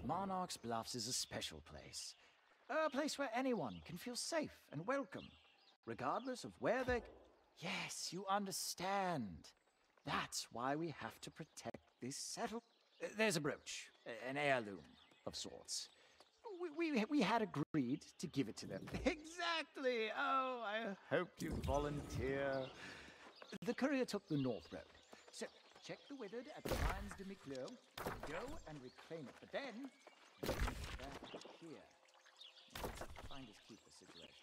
Monarch's Bluffs is a special place. A place where anyone can feel safe and welcome, regardless of where they... Yes, you understand. That's why we have to protect this settlement. There's a brooch, an heirloom of sorts. We had agreed to give it to them. Exactly. Oh, I hope you volunteer. The courier took the north road. So check the withered at the Mines de Miclot, go and reclaim it. But then, bring it back here. Find his keeper situation.